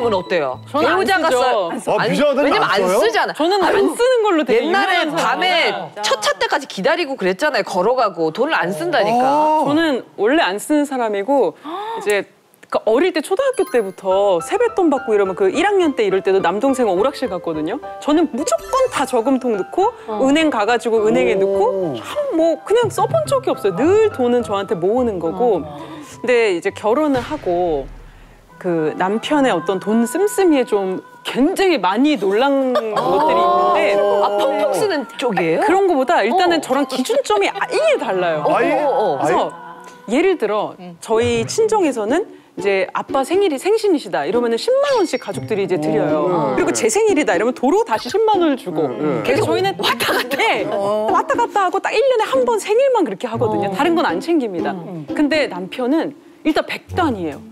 비정은 어때요? 저는 배우자가 써. 왜냐면 안 쓰잖아. 저는 안 쓰는 걸로 되게 옛날에 밤에 첫 차 때까지 기다리고 그랬잖아요. 걸어가고 돈을 안 쓴다니까. 저는 원래 안 쓰는 사람이고 이제 어릴 때 초등학교 때부터 세뱃돈 받고 이러면 그 1학년 때 이럴 때도 남동생은 오락실 갔거든요. 저는 무조건 다 저금통 넣고 은행 가가지고 은행에 넣고 뭐 그냥 써본 적이 없어요. 늘 돈은 저한테 모으는 거고. 근데 이제 결혼을 하고 그 남편의 어떤 돈 씀씀이에 좀 굉장히 많이 놀란 것들이 있는데 펑펑 쓰는 쪽이에요? 그런 거보다 일단은 저랑 기준점이 아예 달라요. 그래서 예를 들어 저희 친정에서는 이제 아빠 생신이시다 이러면은 10만 원씩 가족들이 이제 드려요. 그리고 제 생일이다 이러면 도로 다시 10만 원을 주고. 그래서 저희는 왔다 갔다 하고 딱 1년에 한 번 생일만 그렇게 하거든요. 다른 건 안 챙깁니다. 근데 남편은 일단 100단이에요.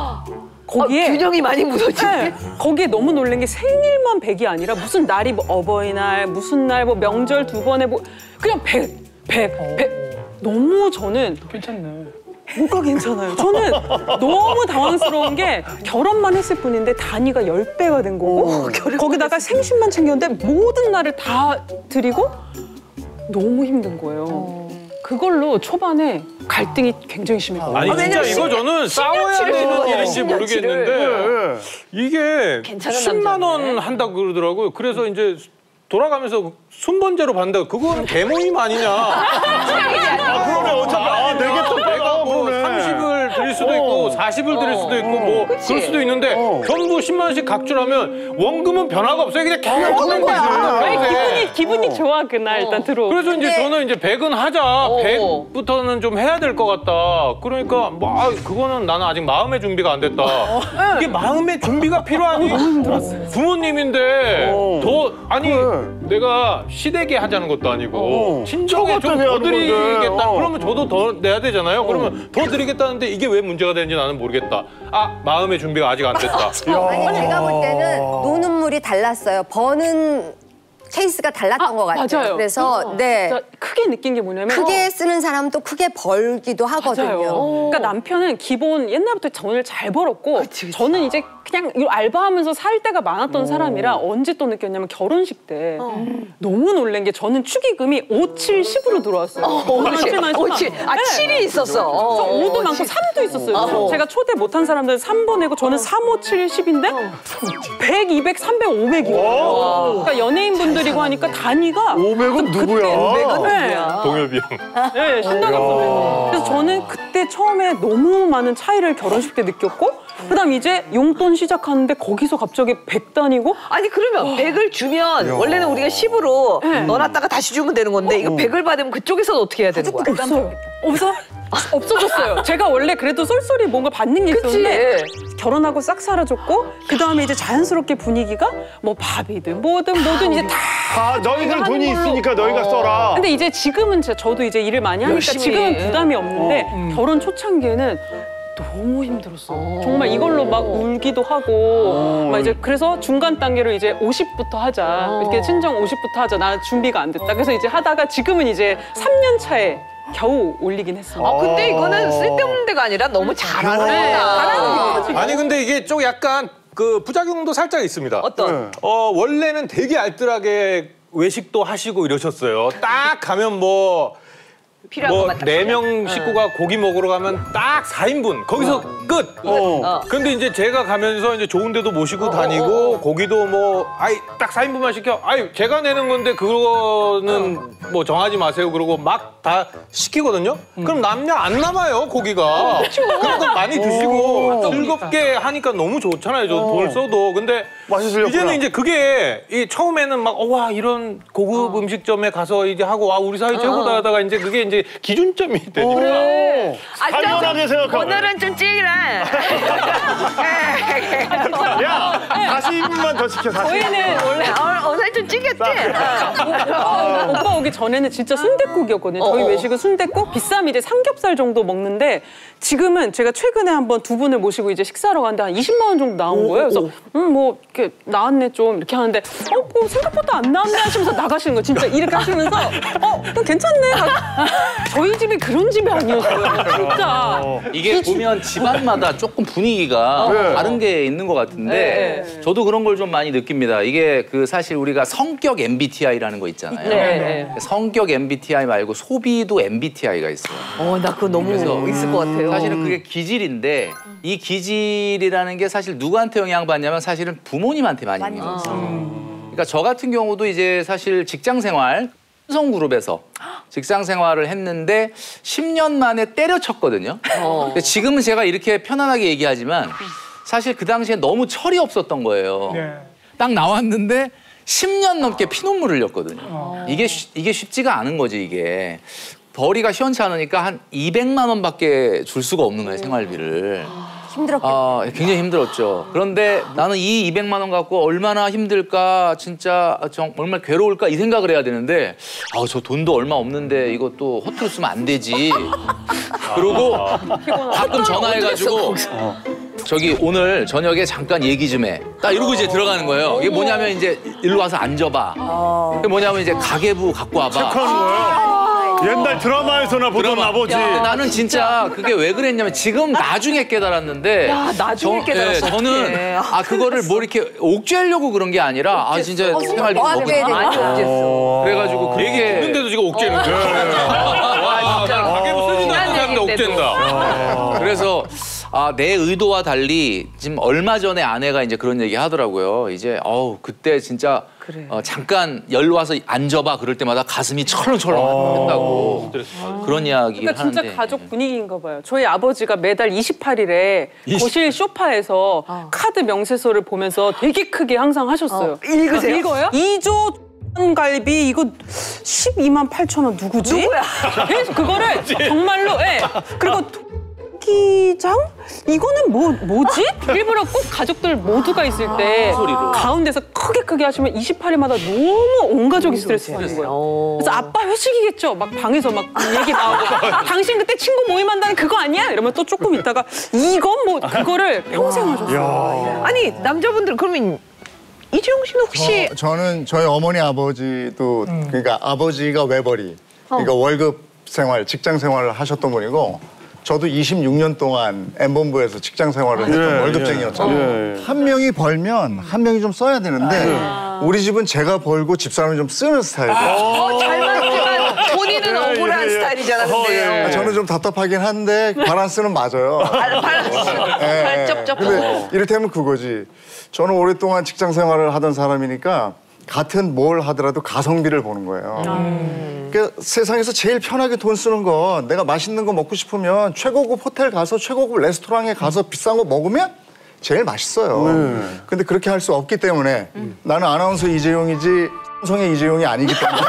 거기에 균형이 많이 무너지네. 거기에 너무 놀란 게 생일만 100이 아니라 무슨 날이 뭐 어버이날, 무슨 날 뭐 명절 2번에 뭐 그냥 100. 너무 저는 괜찮네. 뭐가 괜찮아요. 저는 너무 당황스러운 게 결혼만 했을 뿐인데 단위가 10배가 된 거고 거기다가 생신만 챙겼는데 모든 날을 다 드리고 너무 힘든 거예요. 그걸로 초반에 갈등이 굉장히 심했거든요. 아니 진짜 이거 저는 싸워야 되는 일인지 모르겠는데 이게 10만 원 한다고 그러더라고요. 그래서 이제 돌아가면서 순번제로 받는다. 그건 대모임 아니냐. 그러네. 어차피 내게 또 내가 뭐 30을 드릴 수도 있고 40을 드릴 수도 있고 뭐 그럴 수도 있는데 전부 10만 원씩 각주라면 원금은 변화가 없어요. 그냥 계속 하는 거야. 기분이 좋아 그날 일단 들어. 그래서 이제 저는 이제 100은 하자. 100부터는 좀 해야 될 것 같다. 그러니까 뭐 그거는 나는 아직 마음의 준비가 안 됐다. 이게 마음의 준비가 필요하니 부모님인데 더 아니 내가 시댁에 하자는 것도 아니고 친정에 좀 더 드리겠다. 그러면 저도 더 내야 되잖아요. 그러면 더 드리겠다는데 이게 왜 문제가 되는지 나는 모르겠다. 마음의 준비가 아직 안 됐다. 아니 제가 볼 때는 노는 물이 달랐어요. 버는 케이스가 달랐던 것 같아요. 맞아요. 그래서 네. 크게 느낀 게 뭐냐면 크게 쓰는 사람도 크게 벌기도 하거든요. 그러니까 남편은 기본 옛날부터 돈을 잘 벌었고 저는 이제 그냥 알바하면서 살 때가 많았던 사람이라 언제 또 느꼈냐면 결혼식 때 너무 놀란 게 저는 축의금이 5, 7, 10으로 들어왔어요. 5, 7. 7이 있었어. 저 5도 많고 3도 있었어요. 제가 초대 못한 사람들은 3번 내고 저는 3, 5, 7, 10인데 100, 200, 300, 500이에요. 그러니까 연예인분들이고 하니까 단위가 500은 누구야? 500은 누구야? 동엽이 형. 네, 신동엽 선배. 그래서 저는 그때 처음에 너무 많은 차이를 결혼식 때 느꼈고 그다음 이제 용돈 시작하는데 거기서 갑자기 100단이고 아니 그러면 100을 주면 원래는 우리가 10으로 넣어놨다가 다시 주면 되는 건데 이거 100을 받으면 그쪽에서는 어떻게 해야 되는 거야? 없어졌어요. 제가 원래 그래도 쏠쏠이 뭔가 받는 게 있었는데 결혼하고 싹 사라졌고 그다음에 이제 자연스럽게 분위기가 뭐 밥이든 뭐든 이제 다 너희들 돈이 걸로. 있으니까 너희가 써라. 근데 이제 지금은 저도 이제 일을 많이 하니까 열심히 지금은 부담이 없는데 결혼 초창기에는 너무 힘들었어요. 정말 이걸로 막 울기도 하고 막 이제 그래서 중간 단계로 이제 50부터 하자. 이렇게 친정 50부터 하자. 나 준비가 안 됐다. 그래서 이제 하다가 지금은 이제 3년 차에 겨우 올리긴 했어요. 근데 이거는 쓸데없는 데가 아니라 너무 잘하는 거다. 아니 근데 이게 좀 약간 그 부작용도 살짝 있습니다. 어떤? 원래는 되게 알뜰하게 외식도 하시고 이러셨어요. 딱 가면 뭐 필요한 것만 딱 4명 식구가 고기 먹으러 가면 딱 4인분 거기서 끝. 근데 이제 제가 가면서 이제 좋은 데도 모시고 다니고 고기도 뭐 딱 4인분만 시켜. 제가 내는 건데 그거는 뭐 정하지 마세요. 그러고 막 다 시키거든요. 그럼 남냐 안 남아요 고기가. 그런 거 많이 드시고 즐겁게 하니까 너무 좋잖아요. 저 돈을 써도. 근데 이제는 이제 그게 처음에는 막 와 이런 고급 음식점에 가서 이제 하고 와 우리 사이 최고다 하다가 이제 그게 이제 기준점이 되니까. 그래. 당연하게 생각하고. 오늘은 좀 찌라. 야, 40분만 더 시켜. 40분. 저희는 원래 어살 좀 찌겠지? 오빠 오기 전에는 진짜 순댓국이었거든요. 저희 외식은 순댓국, 비싸면 이제 삼겹살 정도 먹는데 지금은 제가 최근에 한번 두 분을 모시고 이제 식사하러 갔는데 한 20만 원 정도 나온 거예요. 그래서 뭐 이렇게 나왔네 좀 이렇게 하는데 뭐 생각보다 안 나왔네 하시면서 나가시는 거예요. 진짜 이렇게 하시면서 그럼 괜찮네. 저희 집이 그런 집이 아니었어요. 진짜. 이게 보면 집안마다 조금 분위기가 다른 게 있는 것 같은데 저도 그런 걸 좀 많이 느낍니다. 이게 그 사실 우리가 성격 MBTI라는 거 있잖아요. 성격 MBTI 말고 소비도 MBTI가 있어요. 나 그거 너무 있을 것 같아요. 사실은 그게 기질인데 이 기질이라는 게 사실 누구한테 영향받냐면 사실은 부모님한테 많이 영향받아요. 그러니까 저 같은 경우도 이제 사실 직장 생활 삼성그룹에서 직장 생활을 했는데 10년 만에 때려쳤거든요. 근데 지금은 제가 이렇게 편안하게 얘기하지만 사실 그 당시에 너무 철이 없었던 거예요. 딱 나왔는데 10년 넘게 피눈물 흘렸거든요. 이게 쉽지가 않은 거지 이게. 벌이가 시원치 않으니까 한 200만 원밖에 줄 수가 없는 거예요, 생활비를. 힘들었겠다. 굉장히 힘들었죠. 그런데 나는 이 200만 원 갖고 얼마나 힘들까, 진짜 얼마나 괴로울까 이 생각을 해야 되는데 저 돈도 얼마 없는데 이거 또 허투루 쓰면 안 되지. 그러고 가끔 전화해가지고 저기 오늘 저녁에 잠깐 얘기 좀 해. 딱 이러고 이제 들어가는 거예요. 이게 뭐냐면 이제 일로 와서 앉아봐. 그게 뭐냐면 이제 가계부 갖고 와봐. 체크하는 거예요? 옛날 드라마에서나 보던 아버지. 근데 나는 진짜 그게 왜 그랬냐면 지금 나중에 깨달았는데. 나중에 깨달았어. 저는 그거를 뭐 이렇게 옥죄하려고 그런 게 아니라 진짜 생활비 너무 그래가지고 얘기 듣는데도 지금 옥죄는 거야. 가계부 쓰지도 않는데 옥죄인다. 그래서 내 의도와 달리 지금 얼마 전에 아내가 이제 그런 얘기 하더라고요. 이제 그때 진짜 잠깐 열로 와서 앉아봐 그럴 때마다 가슴이 철렁철렁 한다고 그런 이야기를 그러니까 진짜 하는데. 가족 분위기인가 봐요. 저희 아버지가 매달 28일에 거실 소파에서 카드 명세서를 보면서 되게 크게 항상 하셨어요. 읽으세요? 읽어요? 2조 갈비 이거 12만 8천 원 누구지? 누구야? 그래서 그거를 정말로 그리고 기장? 이거는 뭐지? 일부러 꼭 가족들 모두가 있을 때 가운데서 크게 하시면 28일마다 너무 온 가족이 스트레스 받는 거예요. 그래서 아빠 회식이겠죠. 막 방에서 막 얘기 나오고 당신 그때 친구 모임한다는 그거 아니야? 이러면 또 조금 있다가 이건 그거를 평생 하셨어요. 아니 남자분들 그러면 이재용 씨는 혹시 저는 저희 어머니 아버지도 그러니까 아버지가 외벌이 그러니까 월급 생활 직장 생활을 하셨던 분이고 저도 26년 동안 M본부에서 직장 생활을 했던 월급쟁이였잖아요. 한 명이 벌면 한 명이 좀 써야 되는데 우리 집은 제가 벌고 집사람이 좀 쓰는 스타일이에요. 잘 맞지만 본인은 억울한 스타일이잖아. 근데 저는 좀 답답하긴 한데 밸런스는 맞아요. 발접접. 근데 이를테면 그거지. 저는 오랫동안 직장 생활을 하던 사람이니까 같은 뭘 하더라도 가성비를 보는 거예요. 그러니까 세상에서 제일 편하게 돈 쓰는 건 내가 맛있는 거 먹고 싶으면 최고급 호텔 가서 최고급 레스토랑에 가서 비싼 거 먹으면 제일 맛있어요. 근데 그렇게 할 수 없기 때문에 나는 아나운서 이재용이지 성의 이재용이 아니기 때문에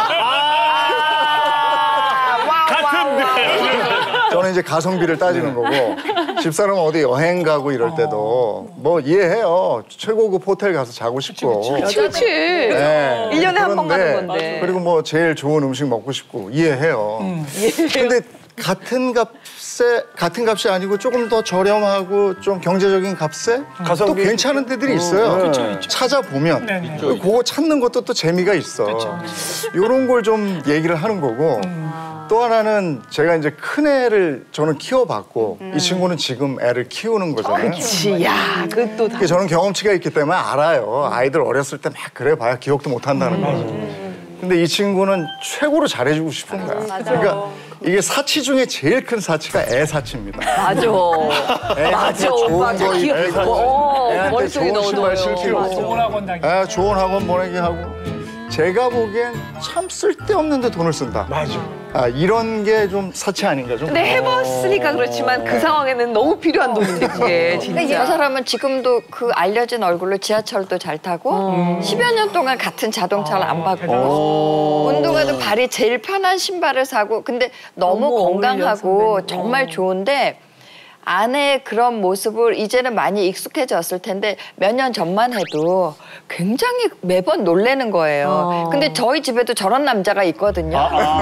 저는 이제 가성비를 따지는 거고 집사람은 어디 여행 가고 이럴 때도 뭐 이해해요. 최고급 호텔 가서 자고 싶고. 그렇지. 네. 1년에 한 번 그런데 가는 건데. 그리고 뭐 제일 좋은 음식 먹고 싶고 이해해요. 근데 같은 값이 아니고 조금 더 저렴하고 좀 경제적인 값에 또 괜찮은 데들이 있어요. 찾아보면 그거 찾는 것도 또 재미가 있어. 이런 걸 좀 얘기를 하는 거고 또 하나는 제가 이제 큰 애를 저는 키워봤고 이 친구는 지금 애를 키우는 거잖아요. 그렇지. 야, 그것도 다. 저는 경험치가 있기 때문에 알아요. 아이들 어렸을 때 막 그래 봐야 기억도 못 한다는 거죠. 근데 이 친구는 최고로 잘해주고 싶은 거야. 그러니까 이게 사치 중에 제일 큰 사치가 애 사치입니다. 맞아. 맞아. 오빠 잘 귀여워. 애한테 머릿속에 좋은 신발 넣어둬요. 신기고 좋은 학원 다니고. 좋은 학원 보내게 하고 제가 보기엔 참 쓸데없는데 돈을 쓴다. 맞아. 이런 게 좀 사치 아닌가 좀. 근데 해봤으니까 그렇지만 그 상황에는 너무 필요한 돈인데 그게 근데 진짜. 이 사람은 지금도 그 알려진 얼굴로 지하철도 잘 타고 10여 년 동안 같은 자동차를 안 바꾸고 운동화도 발이 제일 편한 신발을 사고 근데 너무 너무 건강하고 어울려, 선배님. 정말 좋은데 아내의 그런 모습을 이제는 많이 익숙해졌을 텐데 몇 년 전만 해도 굉장히 매번 놀래는 거예요. 근데 저희 집에도 저런 남자가 있거든요.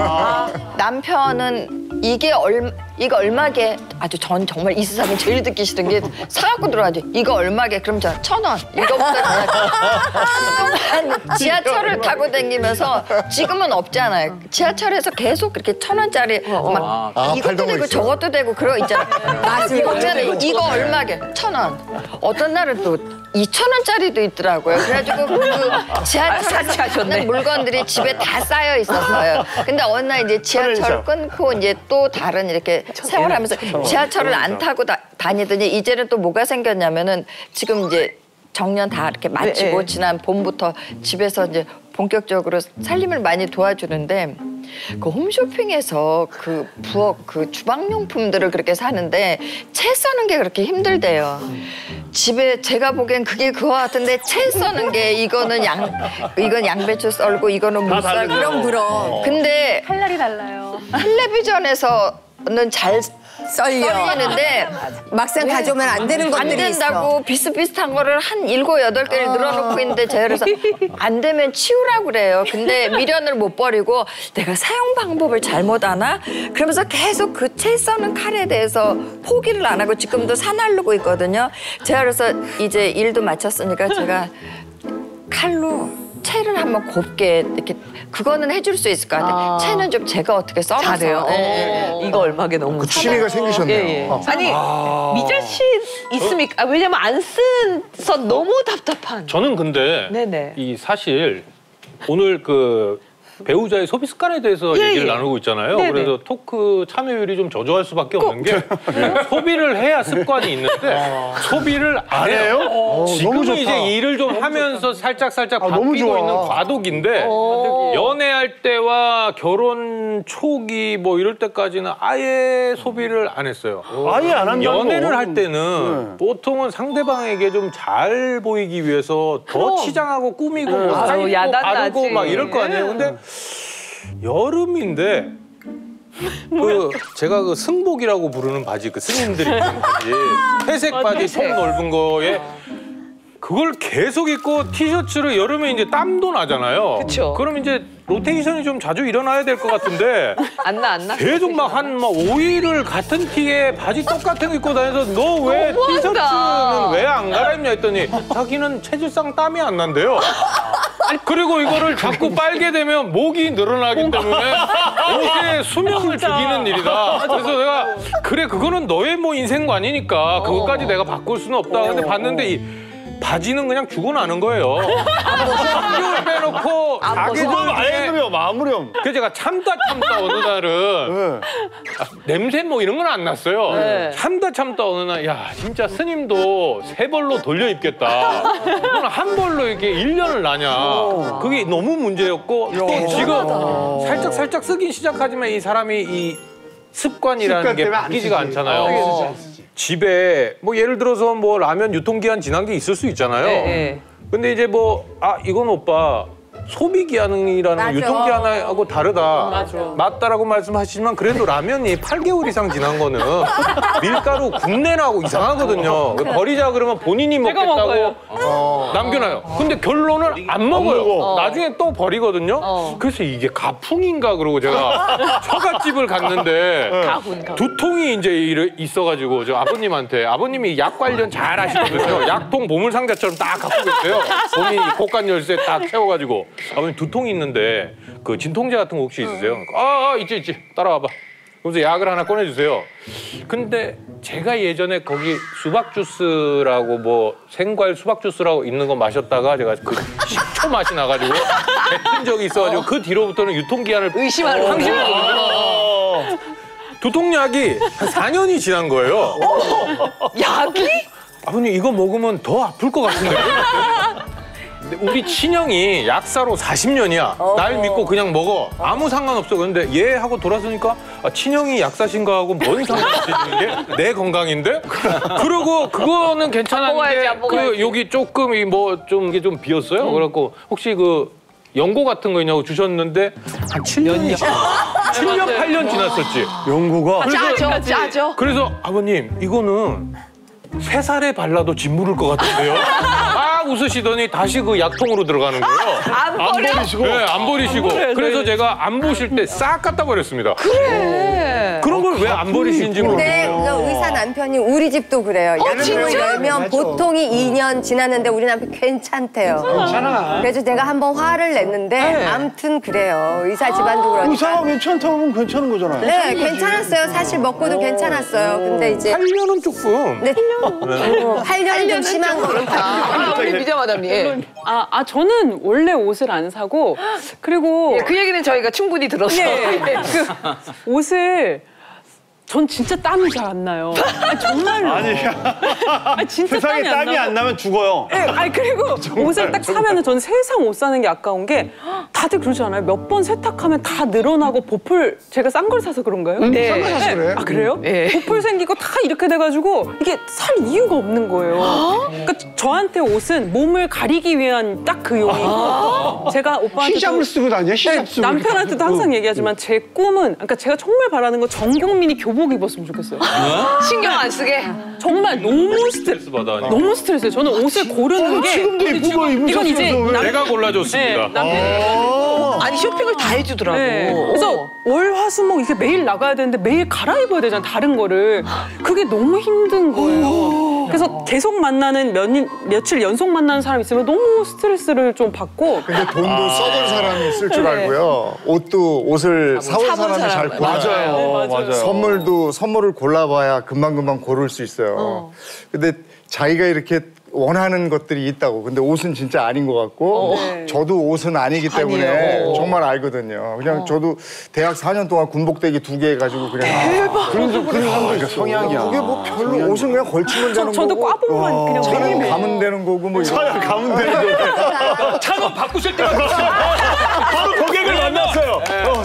남편은 이거 얼마게? 아주 전 정말 이 세상에 제일 듣기 싫은 게 사갖고 들어가지. 이거 얼마게? 그럼 저 1,000원. 이거부터 그동안 지하철을 타고 다니면서 지금은 없잖아요. 지하철에서 계속 그렇게 1,000원짜리 막 이것도 되고 저것도 되고 그런 거 있잖아요. 이거 얼마게? 1,000원. 어떤 날은 또 2,000원짜리도 있더라고요. 그래가지고 그 지하철에서 있는 물건들이 집에 다 쌓여 있었어요. 근데 어느 날 이제 지하철 끊고 이제 또 다른 이렇게 생활하면서 지하철을 안 타고 다니더니 이제는 또 뭐가 생겼냐면은 지금 이제 정년 다 이렇게 마치고 지난 봄부터 집에서 이제 본격적으로 살림을 많이 도와주는데 그 홈쇼핑에서 그 부엌 그 주방용품들을 그렇게 사는데 채 써는 게 그렇게 힘들대요. 집에 제가 보기엔 그게 그거 같은데 채 써는 게 이건 양배추 썰고 이거는 못 썰고 그럼. 근데 칼날이 달라요. 텔레비전에서는 잘 썰리는데 막상 가져오면 안 되는 것들이 안 된다고 비슷비슷한 거를 한 7, 8개를 늘어놓고 있는데 제가 그래서 안 되면 치우라고 그래요. 근데 미련을 못 버리고 내가 사용 방법을 잘못 아나? 그러면서 계속 그 채 써는 칼에 대해서 포기를 안 하고 지금도 사나르고 있거든요. 제가 그래서 이제 일도 마쳤으니까 제가 칼로 채를 한번 곱게 이렇게 그거는 해줄 수 있을 것 같아요. 채는 좀 제가 어떻게 썰어서. 잘해요. 이거 얼마게 너무 그 취미가 생기셨네요. 아니 미자 씨 있습니까? 왜냐면 안 쓴서 너무 답답한. 저는 근데 네네. 이 사실 오늘 그 배우자의 소비 습관에 대해서 얘기를 나누고 있잖아요. 네네. 그래서 토크 참여율이 좀 저조할 수밖에 없는 게 소비를 해야 습관이 있는데 소비를 안 해요. 지금은 이제 일을 좀 하면서 살짝 바뀌고 있는 과도기인데 연애할 때와 결혼 초기 뭐 이럴 때까지는 아예 소비를 안 했어요. 아예 안 한다고. 연애를 할 때는 보통은 상대방에게 좀 잘 보이기 위해서 더 치장하고 꾸미고 뭐 사입고 바르고 막 이럴 거 아니에요. 근데 여름인데 그 제가 그 승복이라고 부르는 바지, 그 스님들이 입는 바지, 회색 바지 속 넓은 거에 그걸 계속 입고 티셔츠를 여름에 이제 땀도 나잖아요. 그쵸. 그럼 이제 로테이션이 좀 자주 일어나야 될 것 같은데 안 나. 계속 막 한 5일을 같은 티에 바지 똑같은 거 입고 다녀서 너 왜 티셔츠는 왜 안 갈아입냐 했더니 자기는 체질상 땀이 안 난대요. 그리고 이거를 자꾸 빨게 되면 목이 늘어나기 때문에 옷에 수명을 죽이는 일이다. 그래서 내가 그래 그거는 너의 뭐 인생관이니까 그것까지 내가 바꿀 수는 없다. 근데 봤는데 이 바지는 그냥 죽어나는 거예요. 학교를 빼놓고 마무렴 마무렴. 그래서 제가 참다 어느 날은 냄새 뭐 이런 건 안 났어요. 참다 어느 날 야 진짜 스님도 3벌로 돌려 입겠다. 그건 한 벌로 이렇게 1년을 나냐. 그게 너무 문제였고 또 지금 살짝 쓰긴 시작하지만 이 사람이 이 습관이라는 게 바뀌지가 않잖아요. 집에 뭐 예를 들어서 뭐 라면 유통기한 지난 게 있을 수 있잖아요. 근데 이제 뭐 이건 오빠 소비기한이라는 유통기한하고 다르다. 맞다라고 말씀하시지만 그래도 라면이 8개월 이상 지난 거는 밀가루 국내나고 이상하거든요. 버리자 그러면 본인이 먹겠다고 남겨놔요. 근데 결론은 안 먹어요. 나중에 또 버리거든요. 그래서 이게 가풍인가 그러고 제가 처갓집을 갔는데 두통이 이제 있어가지고 저 아버님이 약 관련 잘 하시거든요. 약통 보물상자처럼 딱 갖고 계세요. 본인이 고간 열쇠 딱 채워가지고. 아버님 두통이 있는데 그 진통제 같은 거 혹시 있으세요? 있지 따라와봐. 그래서 약을 하나 꺼내주세요. 근데 제가 예전에 거기 수박 주스라고 뭐 생과일 수박 주스라고 있는 거 마셨다가 제가 그 식초 맛이 나가지고 뱉은 적이 있어가지고 그 뒤로부터는 유통기한을 의심하는 상심했거든요. 두통약이 한 4년이 지난 거예요. 약이? 아버님 이거 먹으면 더 아플 것 같은데요? 우리 친형이 약사로 40년이야. 날 믿고 그냥 먹어. 아무 상관없어. 그런데 얘 하고 돌아서니까 친형이 약사신가 하고 뭔 상관없지 이게 내 건강인데? 그리고 그거는 괜찮았는데 그 여기 조금 뭐 좀 이게 좀 비었어요. 그래갖고 혹시 그 연고 같은 거 있냐고 주셨는데 한 7년이 7년, 8년 지났었지. 영구가. 짜죠. 그래서 아버님, 이거는 3살에 발라도 짓무를 것 같은데요? 웃으시더니 다시 그 약통으로 들어가는 거예요. 안 버리시고? 네, 안 버리시고. 그래서 제가 안 보실 때 싹 갖다 버렸습니다. 그래. 그런 걸 왜 안 버리시는지 근데 모르겠어요. 그 의사 남편이 우리 집도 그래요. 약물을 열면 보통이 2년 지났는데 우리 남편 괜찮대요. 괜찮아. 그래서 제가 한번 화를 냈는데 아무튼 그래요. 의사 집안도 그러니까. 의사가 괜찮다고 하면 괜찮은 거잖아요. 네, 괜찮았어요. 사실 먹고도 괜찮았어요. 근데 이제 8년은 조금. 네. 8년은 좀 심한 거는 우리 미자 마담님. 저는 원래 옷을 안 사고 그리고 그 얘기는 저희가 충분히 들었어요. 그 옷을 전 진짜 땀이 잘 안 나요. 정말로. 진짜 세상에 땀이 안 나면 죽어요. 네, 그리고 옷을 딱 사면은 저는 세상 옷 사는 게 아까운 게 다들 그러지 않아요? 몇 번 세탁하면 다 늘어나고 보풀 제가 싼 걸 사서 그런가요? 네. 싼 거 사서 그래. 그래요? 네. 보풀 생기고 다 이렇게 돼가지고 이게 살 이유가 없는 거예요. 그러니까 저한테 옷은 몸을 가리기 위한 딱 그 용이고 제가 오빠한테 히잡을 쓰고 다녀. 히잡 쓰고. 남편한테도 항상 얘기하지만 제 꿈은 그러니까 제가 정말 바라는 건 전 국민이 교복 입었으면 좋겠어요. 신경 안 쓰게. 정말 너무 스트레스 받아. 너무 스트레스예요. 저는 옷을 고르는 게 지금도 이쁘고 이건 이제 내가 골라줬습니다. 남편이 아니 쇼핑을 다 해주더라고. 그래서 월, 화, 수, 목 이렇게 매일 나가야 되는데 매일 갈아입어야 되잖아 다른 거를. 그게 너무 힘든 거예요. 그래서 계속 만나는 며칠 연속 만나는 사람 있으면 너무 스트레스를 좀 받고. 근데 돈도 써본 사람이 있을 줄 알고요. 옷을 사온 사람이 잘 골라요. 맞아요. 선물을 골라봐야 금방금방 고를 수 있어요. 근데 자기가 이렇게 원하는 것들이 있다고. 근데 옷은 진짜 아닌 것 같고 저도 옷은 아니기 때문에 아니에요. 정말 알거든요. 그냥 저도 대학 4년 동안 군복대기 2개 해가지고 그냥 그런 사람도 있어. 성향이야. 그게 뭐 별로 옷은 그냥 걸치면 되는 거고. 저도 꽈복만 그냥 차는 매일매일. 가면 되는 거고 뭐 차야 가면 되는 거. 차만 바꾸실 때가 바로 고객을 만났어요.